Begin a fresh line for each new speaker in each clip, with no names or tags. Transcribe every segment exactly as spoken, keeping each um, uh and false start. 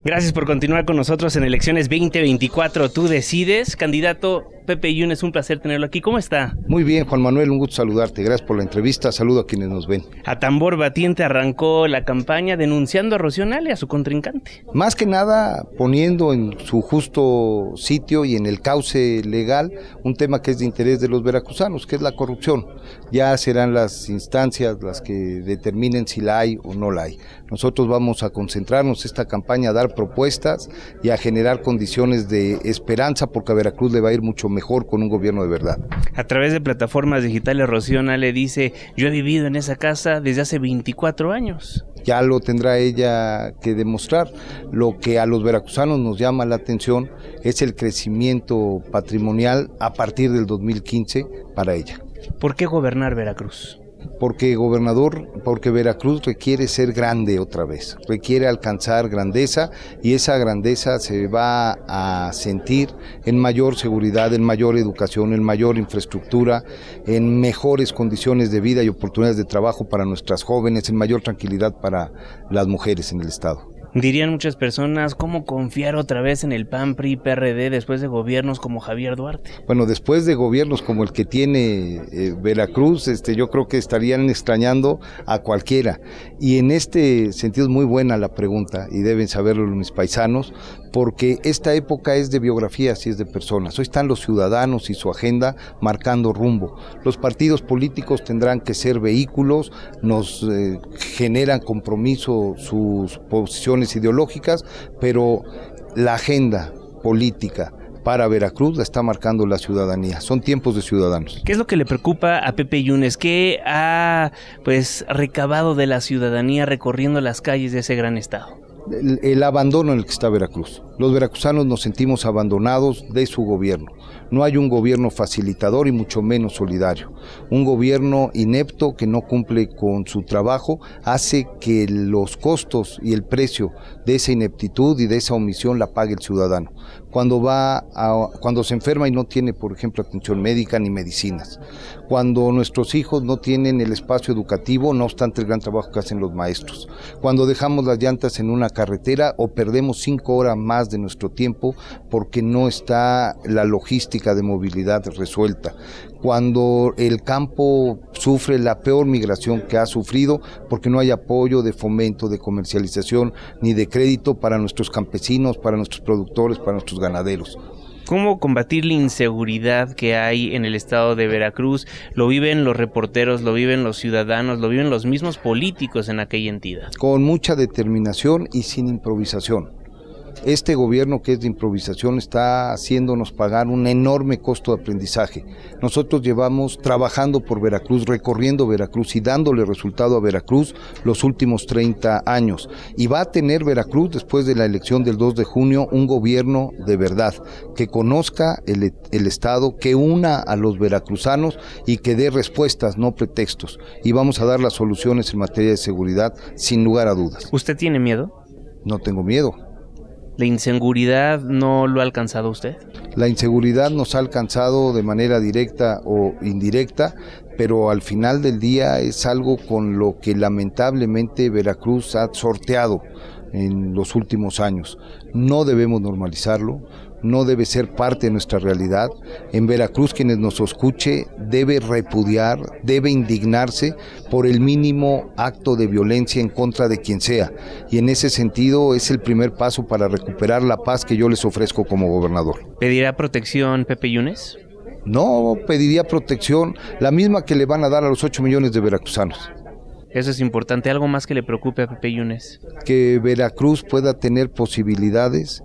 Gracias por continuar con nosotros en Elecciones veinte veinticuatro. Tú decides, candidato Pepe Yunes, un placer tenerlo aquí. ¿Cómo está?
Muy bien, Juan Manuel, un gusto saludarte. Gracias por la entrevista. Saludo a quienes nos ven.
A tambor batiente arrancó la campaña denunciando a Rocío Nale, a su contrincante.
Más que nada poniendo en su justo sitio y en el cauce legal un tema que es de interés de los veracruzanos, que es la corrupción. Ya serán las instancias las que determinen si la hay o no la hay. Nosotros vamos a concentrarnos esta campaña a dar propuestas y a generar condiciones de esperanza, porque a Veracruz le va a ir mucho mejor con un gobierno de verdad.
A través de plataformas digitales, Rocío Nale dice: yo he vivido en esa casa desde hace veinticuatro años.
Ya lo tendrá ella que demostrar. Lo que a los veracruzanos nos llama la atención es el crecimiento patrimonial a partir del dos mil quince para ella.
¿Por qué gobernar Veracruz?
Porque gobernador, porque Veracruz requiere ser grande otra vez, requiere alcanzar grandeza, y esa grandeza se va a sentir en mayor seguridad, en mayor educación, en mayor infraestructura, en mejores condiciones de vida y oportunidades de trabajo para nuestras jóvenes, en mayor tranquilidad para las mujeres en el estado.
Dirían muchas personas, ¿cómo confiar otra vez en el P A N, P R I, P R D después de gobiernos como Javier Duarte?
Bueno, después de gobiernos como el que tiene eh, Veracruz, este, yo creo que estarían extrañando a cualquiera. Y en este sentido es muy buena la pregunta, y deben saberlo mis paisanos, porque esta época es de biografías y es de personas. Hoy están los ciudadanos y su agenda marcando rumbo. Los partidos políticos tendrán que ser vehículos, nos eh, generan compromiso sus posiciones ideológicas, pero la agenda política para Veracruz la está marcando la ciudadanía. Son tiempos de ciudadanos.
¿Qué es lo que le preocupa a Pepe Yunes? ¿Qué ha pues recabado de la ciudadanía recorriendo las calles de ese gran estado?
El, el abandono en el que está Veracruz. Los veracruzanos nos sentimos abandonados de su gobierno. No hay un gobierno facilitador y mucho menos solidario. Un gobierno inepto que no cumple con su trabajo hace que los costos y el precio de esa ineptitud y de esa omisión la pague el ciudadano. Cuando va a, cuando se enferma y no tiene, por ejemplo, atención médica ni medicinas. Cuando nuestros hijos no tienen el espacio educativo, no obstante el gran trabajo que hacen los maestros. Cuando dejamos las llantas en una carretera o perdemos cinco horas más de nuestro tiempo porque no está la logística de movilidad resuelta. Cuando el campo sufre la peor migración que ha sufrido porque no hay apoyo de fomento, de comercialización ni de crédito para nuestros campesinos, para nuestros productores, para nuestros ganaderos.
¿Cómo combatir la inseguridad que hay en el estado de Veracruz? Lo viven los reporteros, lo viven los ciudadanos, lo viven los mismos políticos en aquella entidad.
Con mucha determinación y sin improvisación. Este gobierno, que es de improvisación, está haciéndonos pagar un enorme costo de aprendizaje. Nosotros llevamos trabajando por Veracruz, recorriendo Veracruz y dándole resultado a Veracruz los últimos treinta años. Y va a tener Veracruz, después de la elección del dos de junio, un gobierno de verdad, que conozca el, el Estado, que una a los veracruzanos y que dé respuestas, no pretextos. Y vamos a dar las soluciones en materia de seguridad, sin lugar a dudas.
¿Usted tiene miedo?
No tengo miedo.
¿La inseguridad no lo ha alcanzado usted?
La inseguridad nos ha alcanzado de manera directa o indirecta, pero al final del día es algo con lo que lamentablemente Veracruz ha sorteado en los últimos años. No debemos normalizarlo, no debe ser parte de nuestra realidad. En Veracruz, quienes nos escuche debe repudiar, debe indignarse por el mínimo acto de violencia en contra de quien sea, y en ese sentido es el primer paso para recuperar la paz que yo les ofrezco como gobernador.
¿Pedirá protección Pepe Yunes?
No, pediría protección, la misma que le van a dar a los ocho millones de veracruzanos.
Eso es importante. ¿Algo más que le preocupe a Pepe Yunes?
Que Veracruz pueda tener posibilidades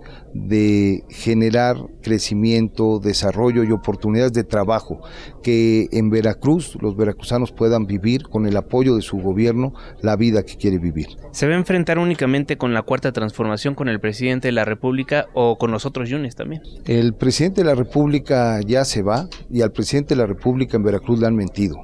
de generar crecimiento, desarrollo y oportunidades de trabajo. Que en Veracruz los veracruzanos puedan vivir con el apoyo de su gobierno la vida que quiere vivir.
¿Se va a enfrentar únicamente con la Cuarta Transformación, con el presidente de la República o con los otros Yunes también?
El presidente de la República ya se va, y al presidente de la República en Veracruz le han mentido.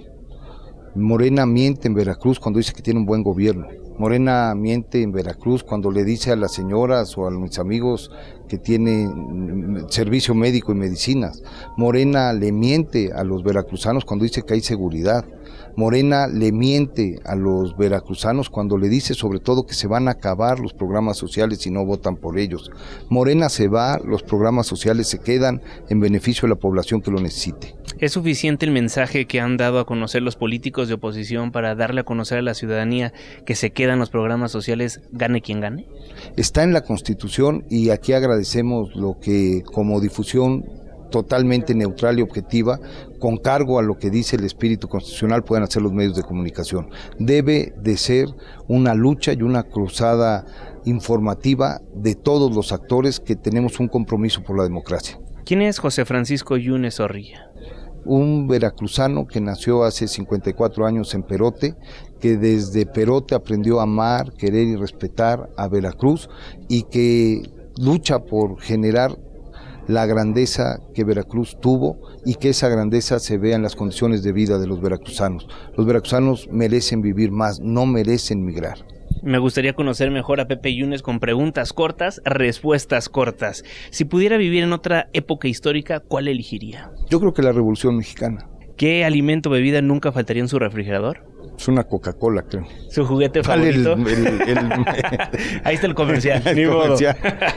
Morena miente en Veracruz cuando dice que tiene un buen gobierno. Morena miente en Veracruz cuando le dice a las señoras o a mis amigos que tiene servicio médico y medicinas. Morena le miente a los veracruzanos cuando dice que hay seguridad. Morena le miente a los veracruzanos cuando le dice sobre todo que se van a acabar los programas sociales si no votan por ellos. Morena se va, los programas sociales se quedan en beneficio de la población que lo necesite.
¿Es suficiente el mensaje que han dado a conocer los políticos de oposición para darle a conocer a la ciudadanía que se quedan los programas sociales, gane quien gane?
Está en la Constitución y aquí agradecemos lo que como difusión totalmente neutral y objetiva, con cargo a lo que dice el espíritu constitucional, pueden hacer los medios de comunicación. Debe de ser una lucha y una cruzada informativa de todos los actores que tenemos un compromiso por la democracia.
¿Quién es José Francisco Yunes Zorrilla?
Un veracruzano que nació hace cincuenta y cuatro años en Perote, que desde Perote aprendió a amar, querer y respetar a Veracruz y que lucha por generar la grandeza que Veracruz tuvo y que esa grandeza se vea en las condiciones de vida de los veracruzanos. Los veracruzanos merecen vivir más, no merecen migrar.
Me gustaría conocer mejor a Pepe Yunes con preguntas cortas, respuestas cortas. Si pudiera vivir en otra época histórica, ¿cuál elegiría?
Yo creo que la Revolución Mexicana.
¿Qué alimento o bebida nunca faltaría en su refrigerador?
Es una Coca-Cola, creo.
¿Su juguete favorito? El, el, el, el... Ahí está el comercial.
El
Ni
comercial.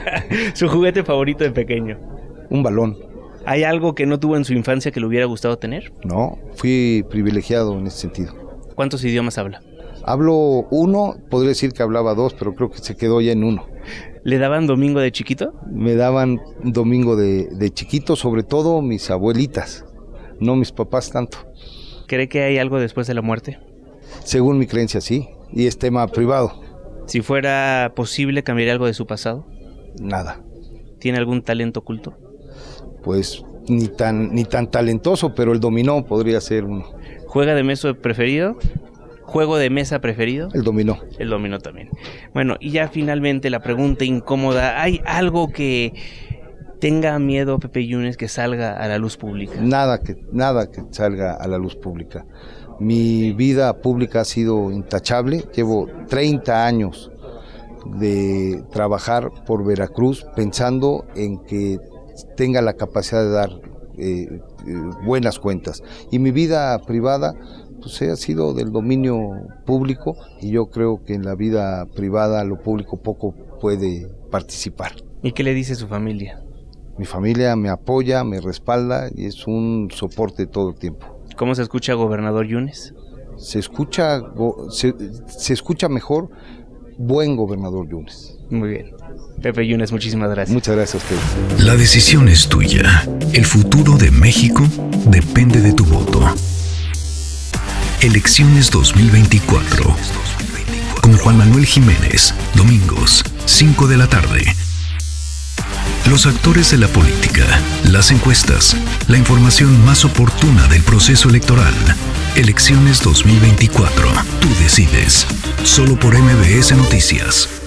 ¿Su juguete favorito de pequeño?
Un balón.
¿Hay algo que no tuvo en su infancia que le hubiera gustado tener?
No, fui privilegiado en ese sentido.
¿Cuántos idiomas habla?
Hablo uno, podría decir que hablaba dos, pero creo que se quedó ya en uno.
¿Le daban domingo de chiquito?
Me daban domingo de, de chiquito, sobre todo mis abuelitas, no mis papás tanto.
¿Cree que hay algo después de la muerte?
Según mi creencia, sí, y es tema privado.
Si fuera posible, ¿cambiaría algo de su pasado?
Nada.
¿Tiene algún talento oculto?
Pues ni tan, ni tan talentoso, pero el dominó podría ser uno.
¿Juega de mesa preferido? ¿Juego de mesa preferido?
El dominó.
El dominó también. Bueno, y ya finalmente la pregunta incómoda. ¿Hay algo que tenga miedo Pepe Yunes que salga a la luz pública?
Nada que, nada que salga a la luz pública. Mi vida pública ha sido intachable. Llevo treinta años de trabajar por Veracruz pensando en que tenga la capacidad de dar eh, eh, buenas cuentas. Y mi vida privada pues ha sido del dominio público y yo creo que en la vida privada lo público poco puede participar.
¿Y qué le dice su familia?
Mi familia me apoya, me respalda y es un soporte todo el tiempo.
¿Cómo se escucha gobernador Yunes?
Se escucha, se, se escucha mejor buen gobernador Yunes.
Muy bien. Pepe Yunes, muchísimas gracias.
Muchas gracias a ustedes.
La decisión es tuya. El futuro de México depende de tu voto. Elecciones dos mil veinticuatro. Con Juan Manuel Jiménez, domingos, cinco de la tarde. Los actores de la política, las encuestas, la información más oportuna del proceso electoral. Elecciones dos mil veinticuatro. Tú decides. Solo por M B S Noticias.